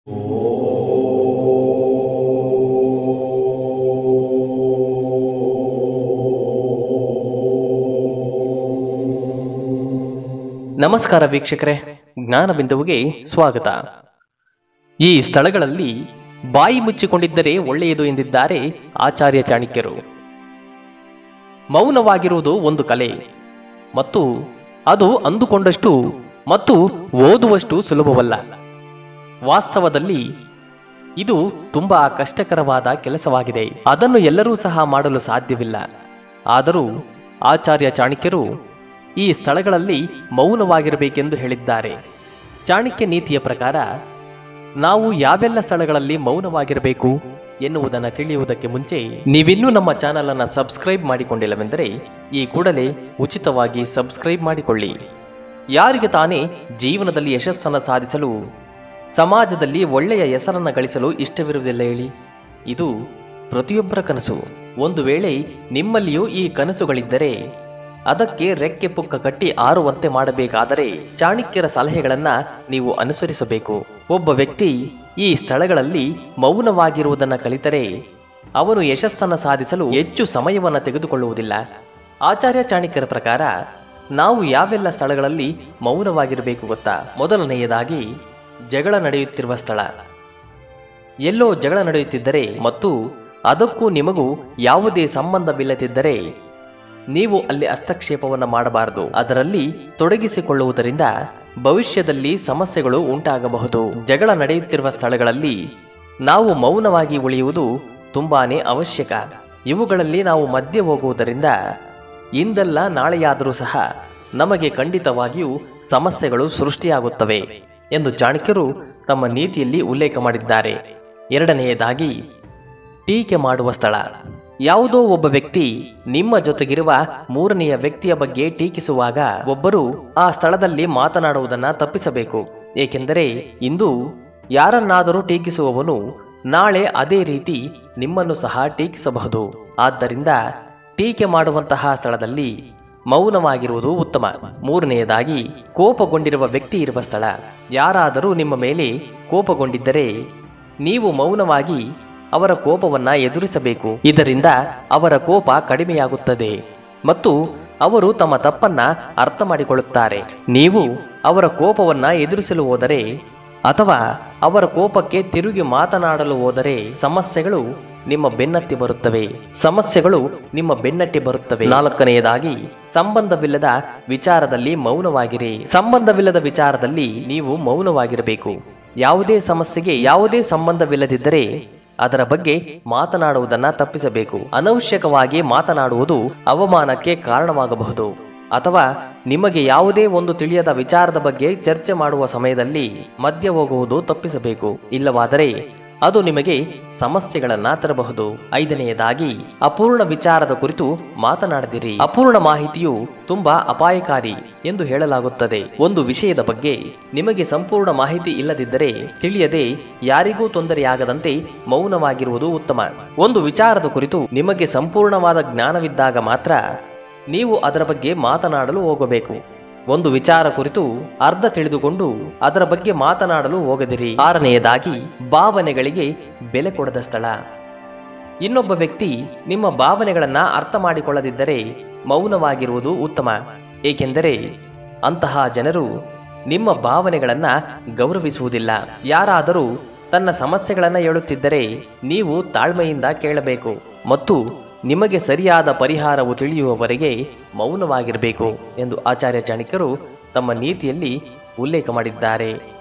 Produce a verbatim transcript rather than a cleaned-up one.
ನಮಸ್ಕಾರ ವೀಕ್ಷಕರೇ, ಜ್ಞಾನಬಿಂದುವಿಗೆ ಸ್ವಾಗತ. ಈ ಸ್ಥಳಗಳಲ್ಲಿ ಬಾಯಿ ಮುಚ್ಚಿಕೊಂಡಿದ್ದರೆ ಒಳ್ಳೆಯದು ಎಂದಿದ್ದಾರೆ ಆಚಾರ್ಯ ಚಾಣಕ್ಯರು. ಮೌನವಾಗಿರುವುದು ಒಂದು ಕಲೆ ಮತ್ತು ಅದು ಅಂದುಕೊಂಡಷ್ಟು ಮತ್ತು ಓದುವಷ್ಟು ಸುಲಭವಲ್ಲ. ವಾಸ್ತವದಲ್ಲಿ ಇದು ತುಂಬಾ ಕಷ್ಟಕರವಾದ ಕೆಲಸವಾಗಿದೆ. ಅದನ್ನು ಎಲ್ಲರೂ ಸಹ ಮಾಡಲು ಸಾಧ್ಯವಿಲ್ಲ. ಆದರೂ ಆಚಾರ್ಯ ಚಾಣಕ್ಯರು ಈ ಸ್ಥಳಗಳಲ್ಲಿ ಮೌನವಾಗಿರಬೇಕೆಂದು ಹೇಳಿದ್ದಾರೆ. ಚಾಣಕ್ಯ ನೀತಿಯ ಪ್ರಕಾರ ನಾವು ಯಾವೆಲ್ಲ ಸ್ಥಳಗಳಲ್ಲಿ ಮೌನವಾಗಿರಬೇಕು ಎನ್ನುವುದನ್ನು ತಿಳಿಯುವುದಕ್ಕೆ ಮುಂಚೆ ನೀವಿನ್ನೂ ನಮ್ಮ ಚಾನಲ್ ಅನ್ನು ಸಬ್ಸ್ಕ್ರೈಬ್ ಮಾಡಿಕೊಂಡಿಲ್ಲವೆಂದರೆ ಈ ಕೂಡಲೇ ಉಚಿತವಾಗಿ ಸಬ್ಸ್ಕ್ರೈಬ್ ಮಾಡಿಕೊಳ್ಳಿ. ಯಾರಿಗೆ ತಾನೇ ಜೀವನದಲ್ಲಿ ಯಶಸ್ಸನ್ನು ಸಾಧಿಸಲು, ಸಮಾಜದಲ್ಲಿ ಒಳ್ಳೆಯ ಹೆಸರನ್ನು ಗಳಿಸಲು ಇಷ್ಟವಿರುವುದಿಲ್ಲ ಹೇಳಿ? ಇದು ಪ್ರತಿಯೊಬ್ಬರ ಕನಸು. ಒಂದು ವೇಳೆ ನಿಮ್ಮಲ್ಲಿಯೂ ಈ ಕನಸುಗಳಿದ್ದರೆ ಅದಕ್ಕೆ ರೆಕ್ಕೆ ಪುಕ್ಕ ಕಟ್ಟಿ ಆರುವಂತೆ ಮಾಡಬೇಕಾದರೆ ಚಾಣಕ್ಯರ ಸಲಹೆಗಳನ್ನ ನೀವು ಅನುಸರಿಸಬೇಕು. ಒಬ್ಬ ವ್ಯಕ್ತಿ ಈ ಸ್ಥಳಗಳಲ್ಲಿ ಮೌನವಾಗಿರುವುದನ್ನು ಕಲಿತರೆ ಅವನು ಯಶಸ್ಸನ್ನು ಸಾಧಿಸಲು ಹೆಚ್ಚು ಸಮಯವನ್ನು ತೆಗೆದುಕೊಳ್ಳುವುದಿಲ್ಲ. ಆಚಾರ್ಯ ಚಾಣಕ್ಯರ ಪ್ರಕಾರ ನಾವು ಯಾವೆಲ್ಲ ಸ್ಥಳಗಳಲ್ಲಿ ಮೌನವಾಗಿರಬೇಕು ಗೊತ್ತಾ? ಮೊದಲನೆಯದಾಗಿ, ಜಗಳ ನಡೆಯುತ್ತಿರುವ ಸ್ಥಳ. ಎಲ್ಲೋ ಜಗಳ ನಡೆಯುತ್ತಿದ್ದರೆ ಮತ್ತು ಅದಕ್ಕೂ ನಿಮಗೂ ಯಾವುದೇ ಸಂಬಂಧವಿಲ್ಲದಿದ್ದರೆ ನೀವು ಅಲ್ಲಿ ಹಸ್ತಕ್ಷೇಪವನ್ನು ಮಾಡಬಾರದು. ಅದರಲ್ಲಿ ತೊಡಗಿಸಿಕೊಳ್ಳುವುದರಿಂದ ಭವಿಷ್ಯದಲ್ಲಿ ಸಮಸ್ಯೆಗಳು ಉಂಟಾಗಬಹುದು. ಜಗಳ ನಡೆಯುತ್ತಿರುವ ಸ್ಥಳಗಳಲ್ಲಿ ನಾವು ಮೌನವಾಗಿ ಉಳಿಯುವುದು ತುಂಬಾನೇ ಅವಶ್ಯಕ. ಇವುಗಳಲ್ಲಿ ನಾವು ಮಧ್ಯೆ ಹೋಗುವುದರಿಂದ ಇಂದಲ್ಲ ನಾಳೆಯಾದರೂ ಸಹ ನಮಗೆ ಖಂಡಿತವಾಗಿಯೂ ಸಮಸ್ಯೆಗಳು ಸೃಷ್ಟಿಯಾಗುತ್ತವೆ ಎಂದು ಚಾಣಕ್ಯರು ತಮ್ಮ ನೀತಿಯಲ್ಲಿ ಉಲ್ಲೇಖ ಮಾಡಿದ್ದಾರೆ. ಎರಡನೆಯದಾಗಿ, ಟೀಕೆ ಮಾಡುವ ಸ್ಥಳ. ಯಾವುದೋ ಒಬ್ಬ ವ್ಯಕ್ತಿ ನಿಮ್ಮ ಜೊತೆಗಿರುವ ಮೂರನೆಯ ವ್ಯಕ್ತಿಯ ಬಗ್ಗೆ ಟೀಕಿಸುವಾಗ ಒಬ್ಬರು ಆ ಸ್ಥಳದಲ್ಲಿ ಮಾತನಾಡುವುದನ್ನು ತಪ್ಪಿಸಬೇಕು. ಏಕೆಂದರೆ ಇಂದು ಯಾರನ್ನಾದರೂ ಟೀಕಿಸುವವನು ನಾಳೆ ಅದೇ ರೀತಿ ನಿಮ್ಮನ್ನು ಸಹ ಟೀಕಿಸಬಹುದು. ಆದ್ದರಿಂದ ಟೀಕೆ ಮಾಡುವಂತಹ ಸ್ಥಳದಲ್ಲಿ ಮೌನವಾಗಿರುವುದು ಉತ್ತಮ. ಮೂರನೆಯದಾಗಿ, ಕೋಪಗೊಂಡಿರುವ ವ್ಯಕ್ತಿ ಇರುವ ಸ್ಥಳ. ಯಾರಾದರೂ ನಿಮ್ಮ ಮೇಲೆ ಕೋಪಗೊಂಡಿದ್ದರೆ ನೀವು ಮೌನವಾಗಿ ಅವರ ಕೋಪವನ್ನ ಎದುರಿಸಬೇಕು. ಇದರಿಂದ ಅವರ ಕೋಪ ಕಡಿಮೆಯಾಗುತ್ತದೆ ಮತ್ತು ಅವರು ತಮ್ಮ ತಪ್ಪನ್ನ ಅರ್ಥ ಮಾಡಿಕೊಳ್ಳುತ್ತಾರೆ. ನೀವು ಅವರ ಕೋಪವನ್ನ ಎದುರಿಸಲು ಹೋದರೆ ಅಥವಾ ಅವರ ಕೋಪಕ್ಕೆ ತಿರುಗಿ ಮಾತನಾಡಲು ಹೋದರೆ ಸಮಸ್ಯೆಗಳು ನಿಮ್ಮ ಬೆನ್ನತ್ತಿ ಬರುತ್ತವೆ ಸಮಸ್ಯೆಗಳು ನಿಮ್ಮ ಬೆನ್ನಟ್ಟಿ ಬರುತ್ತವೆ. ನಾಲ್ಕನೆಯದಾಗಿ, ಸಂಬಂಧವಿಲ್ಲದ ವಿಚಾರದಲ್ಲಿ ಮೌನವಾಗಿರಿ. ಸಂಬಂಧವಿಲ್ಲದ ವಿಚಾರದಲ್ಲಿ ನೀವು ಮೌನವಾಗಿರಬೇಕು. ಯಾವುದೇ ಸಮಸ್ಯೆಗೆ ಯಾವುದೇ ಸಂಬಂಧವಿಲ್ಲದಿದ್ದರೆ ಅದರ ಬಗ್ಗೆ ಮಾತನಾಡುವುದನ್ನು ತಪ್ಪಿಸಬೇಕು. ಅನವಶ್ಯಕವಾಗಿ ಮಾತನಾಡುವುದು ಅವಮಾನಕ್ಕೆ ಕಾರಣವಾಗಬಹುದು. ಅಥವಾ ನಿಮಗೆ ಯಾವುದೇ ಒಂದು ತಿಳಿಯದ ವಿಚಾರದ ಬಗ್ಗೆ ಚರ್ಚೆ ಮಾಡುವ ಸಮಯದಲ್ಲಿ ಮಧ್ಯ ಹೋಗುವುದು ತಪ್ಪಿಸಬೇಕು. ಇಲ್ಲವಾದರೆ ಅದು ನಿಮಗೆ ಸಮಸ್ಯೆಗಳನ್ನ ತರಬಹುದು. ಐದನೆಯದಾಗಿ, ಅಪೂರ್ಣ ವಿಚಾರದ ಕುರಿತು ಮಾತನಾಡದಿರಿ. ಅಪೂರ್ಣ ಮಾಹಿತಿಯು ತುಂಬಾ ಅಪಾಯಕಾರಿ ಎಂದು ಹೇಳಲಾಗುತ್ತದೆ. ಒಂದು ವಿಷಯದ ಬಗ್ಗೆ ನಿಮಗೆ ಸಂಪೂರ್ಣ ಮಾಹಿತಿ ಇಲ್ಲದಿದ್ದರೆ ತಿಳಿಯದೆ ಯಾರಿಗೂ ತೊಂದರೆಯಾಗದಂತೆ ಮೌನವಾಗಿರುವುದು ಉತ್ತಮ. ಒಂದು ವಿಚಾರದ ಕುರಿತು ನಿಮಗೆ ಸಂಪೂರ್ಣವಾದ ಜ್ಞಾನವಿದ್ದಾಗ ಮಾತ್ರ ನೀವು ಅದರ ಬಗ್ಗೆ ಮಾತನಾಡಲು ಹೋಗಬೇಕು. ಒಂದು ವಿಚಾರ ಕುರಿತು ಅರ್ಧ ತಿಳಿದುಕೊಂಡು ಅದರ ಬಗ್ಗೆ ಮಾತನಾಡಲು ಹೋಗದಿರಿ. ಆರನೆಯದಾಗಿ, ಭಾವನೆಗಳಿಗೆ ಬೆಲೆ ಕೊಡದ ಸ್ಥಳ. ಇನ್ನೊಬ್ಬ ವ್ಯಕ್ತಿ ನಿಮ್ಮ ಭಾವನೆಗಳನ್ನ ಅರ್ಥ ಮಾಡಿಕೊಳ್ಳದಿದ್ದರೆ ಮೌನವಾಗಿರುವುದು ಉತ್ತಮ. ಏಕೆಂದರೆ ಅಂತಹ ಜನರು ನಿಮ್ಮ ಭಾವನೆಗಳನ್ನ ಗೌರವಿಸುವುದಿಲ್ಲ. ಯಾರಾದರೂ ತನ್ನ ಸಮಸ್ಯೆಗಳನ್ನ ಹೇಳುತ್ತಿದ್ದರೆ ನೀವು ತಾಳ್ಮೆಯಿಂದ ಕೇಳಬೇಕು ಮತ್ತು ನಿಮಗೆ ಸರಿಯಾದ ಪರಿಹಾರವು ತಿಳಿಯುವವರೆಗೆ ಮೌನವಾಗಿರಬೇಕು ಎಂದು ಆಚಾರ್ಯ ಚಾಣಕ್ಯರು ತಮ್ಮ ನೀತಿಯಲ್ಲಿ ಉಲ್ಲೇಖ ಮಾಡಿದ್ದಾರೆ.